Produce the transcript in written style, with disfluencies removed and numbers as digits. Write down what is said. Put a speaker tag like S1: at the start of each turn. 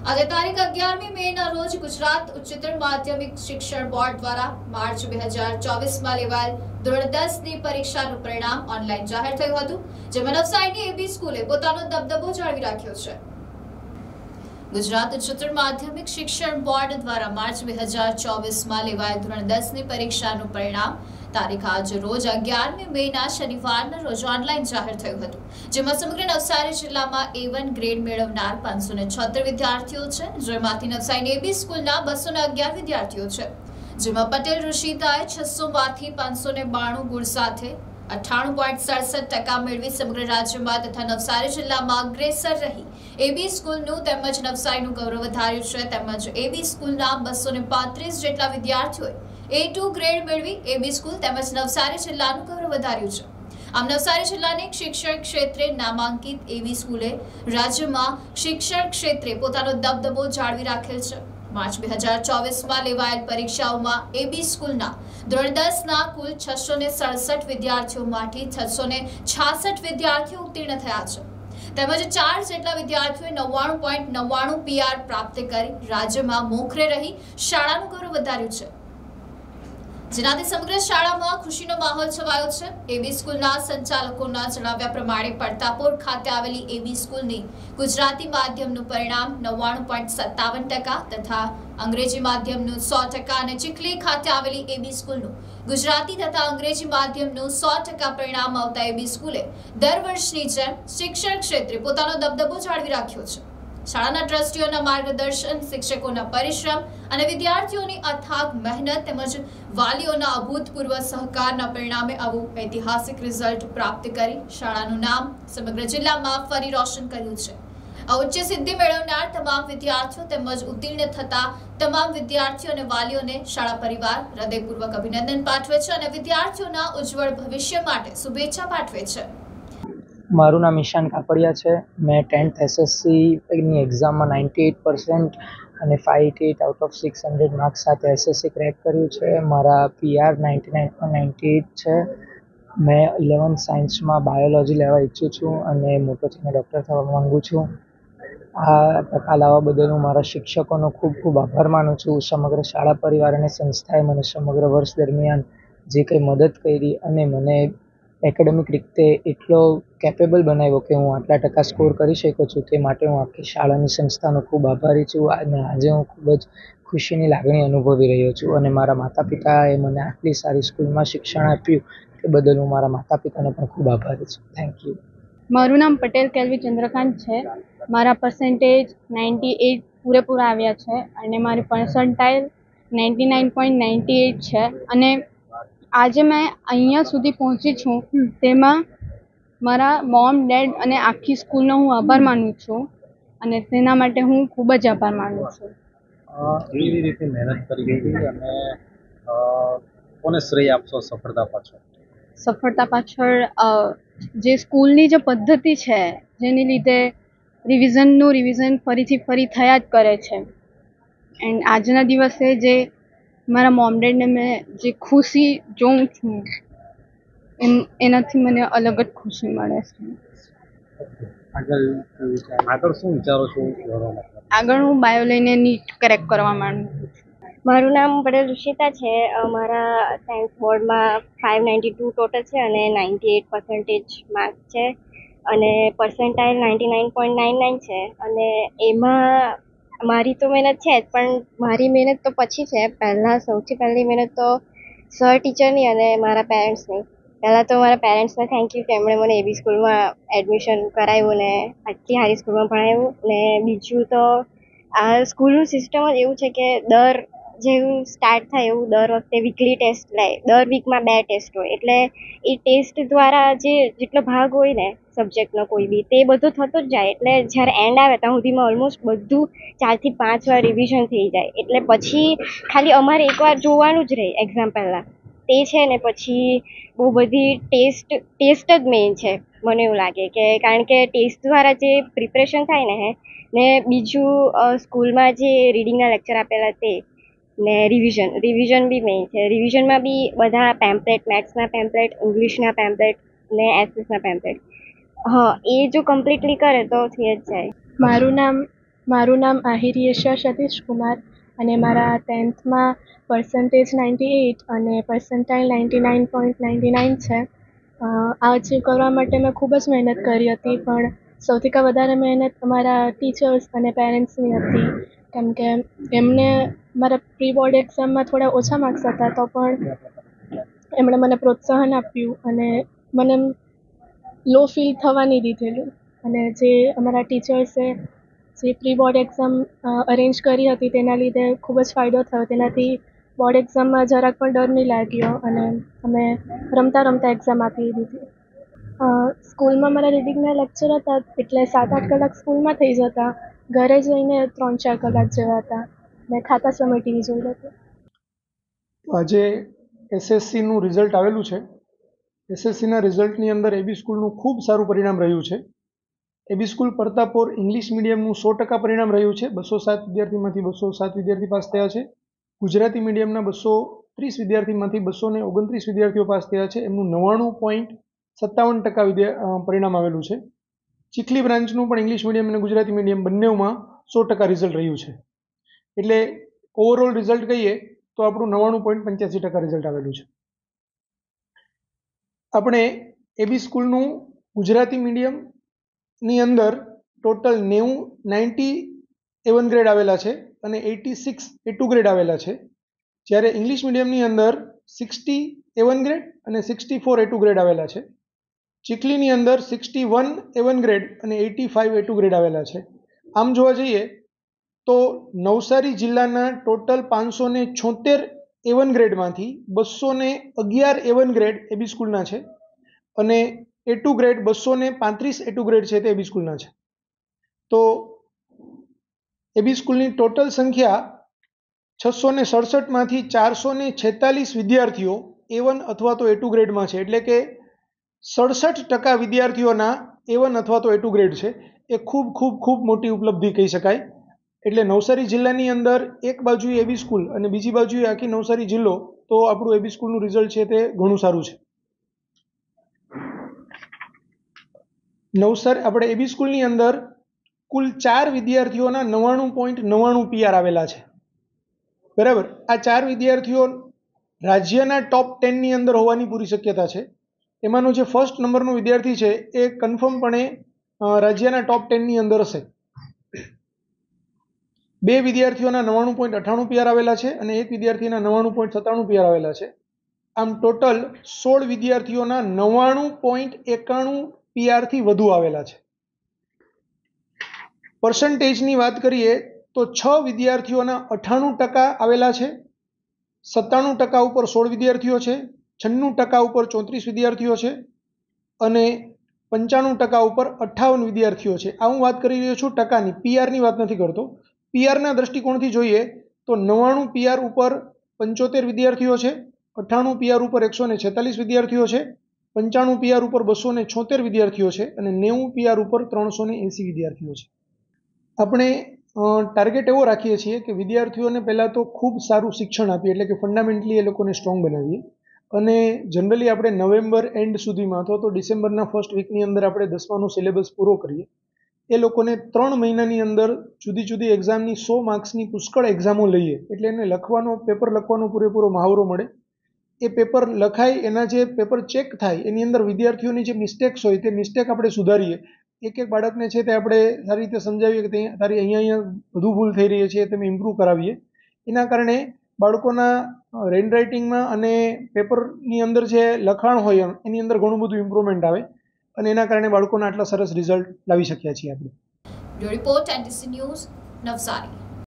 S1: આજે તારીખ 11મી મેના રોજ ગુજરાત ઉચ્ચતર માધ્યમિક શિક્ષણ બોર્ડ દ્વારા માર્ચ 2024માં લેવાયેલ ધોરણ 10ની પરીક્ષાનું પરિણામ ઓનલાઈન જાહેર થયું હતું, જેમાં નવસારીની એબી સ્કૂલે પોતાનો દબદબો જાળવી રાખ્યો છે। ગુજરાત ઉચ્ચતર માધ્યમિક શિક્ષણ બોર્ડ દ્વારા માર્ચ 2024માં લેવાયેલ ધોરણ 10ની પરીક્ષાનું પરિણામ તારીખ આજ રોજ 11મી મેના શનિવારના રોજ ઓનલાઈન જાહેર થયું હતું, જેમાં સમગ્ર નવસારી જિલ્લામાં A1 ગ્રેડ મેળવનાર 576 વિદ્યાર્થીઓ છે, જેમાંથી નવસારીની એબી સ્કૂલના 211 વિદ્યાર્થીઓ છે, જેમાં પટેલ ઋષિતાએ 600માંથી 592 ગુણ સાથે 98.67% મેળવી સમગ્ર રાજ્યમાં તથા નવસારી જિલ્લામાં અગ્રેસર રહી એબી સ્કૂલનું તેમજ નવસારીનું ગૌરવ વધાર્યું છે। તેમજ એબી સ્કૂલના 235 જેટલા વિદ્યાર્થીઓએ A2 ગ્રેડ મેળવી એબી સ્કૂલ તેમજ નવસારી જિલ્લાનું ગૌરવ વધાર્યું છે। આમ નવસારી જિલ્લાની શિક્ષણ ક્ષેત્રે નામાંકિત એબી સ્કૂલે રાજ્યમાં શિક્ષણ ક્ષેત્રે પોતાનો દબદબો જાળવી રાખેલ છે। માર્ચ 2024માં લેવાયેલ પરીક્ષાઓમાં એબી સ્કૂલના ધોરણ 10ના કુલ 667 વિદ્યાર્થીઓમાંથી 666 વિદ્યાર્થીઓ ઉત્તીર્ણ થયા છે, તેમજ 4 જેટલા વિદ્યાર્થીઓએ 99.99 PR પ્રાપ્ત કરી રાજ્યમાં મોખરે રહી શાળાનું ગૌરવ વધાર્યું છે, જેનાથી સમગ્ર શાળામાં ખુશીનો માહોલ છવાયો છે। એબી સ્કૂલના સંચાલકોના જણાવ્યા પ્રમાણે પડતાપોર ખાતે આવેલી એબી સ્કૂલની ગુજરાતી માધ્યમનું પરિણામ 99.57% તથા અંગ્રેજી માધ્યમનું 100% અને ચીખલી ખાતે આવેલી એબી સ્કૂલનું ગુજરાતી તથા અંગ્રેજી માધ્યમનું 100% પરિણામ આવતા એબી સ્કૂલે દર વર્ષની જેમ શિક્ષણ ક્ષેત્રે પોતાનો દબદબો જાળવી રાખ્યો છે। શાળાના ટ્રસ્ટીઓના માર્ગદર્શન, શિક્ષકોના પરિશ્રમ અને વિદ્યાર્થીઓની અથાગ મહેનત તેમજ વાલીઓના અભૂતપૂર્વ સહકારના પરિણામે આવું ઐતિહાસિક રિઝલ્ટ પ્રાપ્ત કરી શાળાનું નામ સમગ્ર જિલ્લામાં ફરી રોશન કર્યું છે। આ ઉચ્ચ સિદ્ધિ મેળવનાર તમામ વિદ્યાર્થીઓ તેમજ ઉત્તીર્ણ થતા તમામ વિદ્યાર્થીઓ અને વાલીઓને શાળા પરિવાર હૃદયપૂર્વક અભિનંદન પાઠવે છે અને વિદ્યાર્થીઓના ઉજ્જવળ ભવિષ્ય માટે શુભેચ્છા પાઠવે છે।
S2: મારું નામ ઈશાન કાપડિયા છે। મેં 10th SSCની એક્ઝામમાં 98% અને 588 આઉટ ઓફ 600 માર્ક્સ સાથે SSC ક્રેક કર્યું છે। મારા PR 99.98 છે। મેં 11th સાયન્સમાં બાયોલોજી લેવા ઈચ્છું છું અને મોટો થઈને ડૉક્ટર થવા માગું છું। આ ટકા લાવવા બદલ હું મારા શિક્ષકોનો ખૂબ ખૂબ આભાર માનું છું। સમગ્ર શાળા પરિવાર અને સંસ્થાએ મને સમગ્ર વર્ષ દરમિયાન જે કંઈ મદદ કરી અને મને એકેડેમિક રીતે એટલો કેપેબલ બનાવ્યો કે હું આટલા ટકા સ્કોર કરી શક્યો છું, તે માટે હું આખી શાળાની સંસ્થાનો ખૂબ આભારી છું અને આજે હું ખૂબ જ ખુશીની લાગણી અનુભવી રહ્યો છું અને મારા માતા પિતાએ મને આટલી સારી સ્કૂલમાં શિક્ષણ આપ્યું તે બદલ હું મારા માતા પિતાનો પણ ખૂબ આભારી છું। Thank you.
S3: મારું નામ પટેલ કેલ્વી ચંદ્રકાંત છે। મારા પર્સન્ટેજ 98 પૂરેપૂરા આવ્યા છે અને મારી પર્સન્ટાઇલ 99.98 છે અને આજે મેં અહીંયા સુધી પહોંચી છું તેમાં મારા મોમ, ડેડ અને આખી સ્કૂલનો હું આભાર માનું છું અને તેના માટે હું ખૂબ જ આભાર માનું છું।
S4: કેવી રીતે મહેનત કરી હતી અને કોને શ્રેય આપશો સફળતા પાછળ?
S3: સફળતા પાછળ જે સ્કૂલની જે પદ્ધતિ છે, જેની લીધે રિવિઝન ફરી થયા જ કરે છે એન્ડ આજના દિવસે જે મારા મોમ ડેડને મેં જે ખુશી જોઉં છું એનાથી મને અલગ જ ખુશી મળે છે।
S4: આગળ શું વિચારો છો?
S3: આગળ હું બાયો લઈને નીટ ક્રેક કરવા માંગુ છું।
S5: મારું નામ પટેલ ઋષિતા છે। મારા સાયન્સ બોર્ડમાં 592 ટોટલ છે અને 98% માર્ક્સ છે અને પર્સન્ટાઇલ 99.99 છે અને એમાં મારી તો મહેનત છે જ, પણ મારી મહેનત તો પછી છે। સૌથી પહેલી મહેનત તો સર, ટીચરની અને મારા પેરેન્ટ્સની। પહેલાં તો મારા પેરેન્ટ્સને થેન્ક યુ કે એમણે મને એબી સ્કૂલમાં એડમિશન કરાવ્યું ને આટલી સારી સ્કૂલમાં ભણાવ્યું ને બીજું તો આ સ્કૂલનું સિસ્ટમ જ એવું છે કે જેવું સ્ટાર્ટ થાય એવું દર વખતે વીકલી ટેસ્ટ લે। દર વીકમાં 2 ટેસ્ટ હોય એટલે એ ટેસ્ટ દ્વારા જેટલો ભાગ હોય ને સબ્જેક્ટનો કોઈ બી તે બધું થતું જ જાય એટલે જ્યારે એન્ડ આવે ત્યાં સુધીમાં ઓલમોસ્ટ બધું 4 થી 5 વાર રિવિઝન થઈ જાય એટલે પછી ખાલી અમારે એકવાર જોવાનું જ રહે એક્ઝામ પહેલાં તે છે ને પછી બહુ બધી ટેસ્ટ જ મેઇન છે મને એવું લાગે કે કારણ કે ટેસ્ટ દ્વારા જે પ્રિપરેશન થાય ને બીજું સ્કૂલમાં જે રીડિંગના લેક્ચર આપેલા તે ને રિવિઝન બી મેઇન છે। રિવિઝનમાં બી બધા પેમ્પલેટ, મેથ્સના પેમ્પલેટ, ઇંગ્લિશના પેમ્પલેટ ને એસએસના પેમ્પલેટ, હા એ જો કમ્પ્લીટલી કરે તો થઈ જ જાય।
S3: મારું નામ
S6: મારું નામ આહિરિયેશા સતીશ કુમાર અને મારા 10th માં પર્સન્ટેજ 98 અને પર્સન્ટાઇલ 99.99 છે. આ અચીવ કરવા માટે મેં ખૂબ જ મહેનત કરી હતી, પણ સૌથી વધારે મહેનત અમારા ટીચર્સ અને પેરેન્ટ્સની હતી, કેમ કે એમને મારા પ્રી બોર્ડ એક્ઝામમાં થોડા ઓછા માર્ક્સ હતા તો પણ એમણે મને પ્રોત્સાહન આપ્યું અને મને લો ફીલ થવા નહીં દીધેલું. અને જે અમારા ટીચર્સે જે પ્રી બોર્ડ એક્ઝામ અરેન્જ કરી હતી તેના લીધે ખૂબ જ ફાયદો થયો. તેનાથી બોર્ડ એક્ઝામમાં જરાક પણ ડર નહીં લાગ્યો અને અમે રમતા એક્ઝામ આપી દીધી. સ્કૂલમાં મારા રીડિંગના લેક્ચર હતા એટલે 7-8 કલાક સ્કૂલમાં થઈ જતા, ઘરે જઈને 3-4 કલાક જેવા હતા. મેં ખાતા સમય ટીવી જોઈ હતું.
S7: આજે એસએસસીનું રિઝલ્ટ આવેલું છે. એસએસસીના રિઝલ્ટની અંદર એબી સ્કૂલનું ખૂબ સારું પરિણામ રહ્યું છે. એબી સ્કૂલ પરતાપોર ઇંગ્લિશ મીડિયમનું 100% પરિણામ રહ્યું છે. 207 વિદ્યાર્થીમાંથી 207 વિદ્યાર્થી પાસ થયા છે. ગુજરાતી મીડિયમના 230 વિદ્યાર્થીમાંથી 229 વિદ્યાર્થીઓ પાસ થયા છે. એમનું 99.57% પરિણામ આવેલું છે. ચીખલી બ્રાન્ચનું પણ ઇંગ્લિશ મીડિયમ અને ગુજરાતી મીડિયમ બંનેમાં 100% રિઝલ્ટ રહ્યું છે. એટલે ઓવરઓલ રિઝલ્ટ કહીએ તો આપણું 99.85% રિઝલ્ટ આવેલું છે. આપણે એબી સ્કૂલનું ગુજરાતી મીડિયમની અંદર ટોટલ 90 A1 ગ્રેડ આવેલા છે અને 86 A2 ગ્રેડ આવેલા છે, જ્યારે ઇંગ્લિશ મીડિયમની અંદર 60 A1 ગ્રેડ અને 64 A2 ગ્રેડ આવેલા છે. ચીખલીની અંદર 61 A1 ગ્રેડ અને 85 A2 ગ્રેડ આવેલા છે. આમ જોવા જઈએ તો નવસારી જિલ્લાના ટોટલ 576 A1 ગ્રેડમાંથી 211 A1 ગ્રેડ એબી સ્કૂલના છે અને A2 ગ્રેડ 235 A2 ગ્રેડ છે તે એબી સ્કૂલના છે. તો એબી સ્કૂલની ટોટલ સંખ્યા 667માંથી 446 વિદ્યાર્થીઓ A1 અથવા તો A2 ગ્રેડમાં છે, એટલે કે 67% વિદ્યાર્થીઓના A1 અથવા તો A2 ગ્રેડ છે. એ ખૂબ ખૂબ ખૂબ મોટી ઉપલબ્ધિ કહી શકાય. એટલે નવસારી જિલ્લાની અંદર એક બાજુ એબી સ્કૂલ અને બીજી બાજુ આખી નવસારી જિલ્લો, તો આપણું એબી સ્કૂલનું રિઝલ્ટ છે તે ઘણું સારું છે. આપણે એબી સ્કૂલની અંદર કુલ 4 વિદ્યાર્થીઓના 99.99 PR આવેલા છે. બરાબર. આ 4 વિદ્યાર્થીઓ રાજ્યના ટોપ 10ની અંદર હોવાની પૂરી શક્યતા છે. એમાંનો જે ફર્સ્ટ નંબરનો વિદ્યાર્થી છે એ કન્ફર્મપણે રાજ્યના ટોપ 10ની અંદર હશે. 2 વિદ્યાર્થીઓના 99.98 PR આવેલા છે અને 1 વિદ્યાર્થીના 99.97 PR આવેલા છે. આમ ટોટલ 16 વિદ્યાર્થીઓના 99.91 PR થી વધુ આવેલા છે. પર્સન્ટેજની વાત કરીએ તો 6 વિદ્યાર્થીઓના 98% આવેલા છે, 97% ઉપર 16 વિદ્યાર્થીઓ છે, 96% ઉપર 34 વિદ્યાર્થીઓ છે અને 95% ઉપર 58 વિદ્યાર્થીઓ છે. આ હું વાત કરી રહ્યો છું ટકાની, પીઆરની વાત નથી કરતો. પીઆરના દ્રષ્ટિકોણથી જોઈએ તો 99 PR ઉપર 75 વિદ્યાર્થીઓ છે, 98 PR ઉપર 146 વિદ્યાર્થીઓ છે, 95 PR ઉપર 276 વિદ્યાર્થીઓ છે અને 90 PR ઉપર 380 વિદ્યાર્થીઓ છે. આપણે ટાર્ગેટ એવો રાખીએ છીએ કે વિદ્યાર્થીઓને પહેલાં તો ખૂબ સારું શિક્ષણ આપીએ, એટલે કે ફંડામેન્ટલી એ લોકોને સ્ટ્રોંગ બનાવીએ અને જનરલી આપણે નવેમ્બર એન્ડ સુધીમાં અથવા તો ડિસેમ્બરના ફર્સ્ટ વીકની અંદર આપણે 10માનો સિલેબસ પૂરો કરીએ. એ લોકોને 3 મહિનાની અંદર જુદી જુદી એક્ઝામની 100 માર્ક્સની પુષ્કળ એક્ઝામો લઈએ, એટલે એને પેપર લખવાનો પૂરેપૂરો મહાવરો મળે. એ પેપર લખાય, એના જે પેપર ચેક થાય એની અંદર વિદ્યાર્થીઓની જે મિસ્ટેક્સ હોય તે મિસ્ટેક આપણે સુધારીએ. એક બાળકને છે તે આપણે સારી રીતે સમજાવીએ કે તારી અહીંયા વધુ ભૂલ થઈ રહી છે, તમે ઇમ્પ્રૂવ કરાવીએ. એના કારણે બાળકોના હેન્ડ રાઇટિંગમાં અને પેપરની અંદર જે લખાણ હોય એની અંદર ઘણું બધું ઇમ્પ્રુવમેન્ટ આવે અને એના કારણે બાળકોના આટલા સરસ રિઝલ્ટ લાવી શક્યા છીએ આપણે.
S1: Report NTC news, Navsari.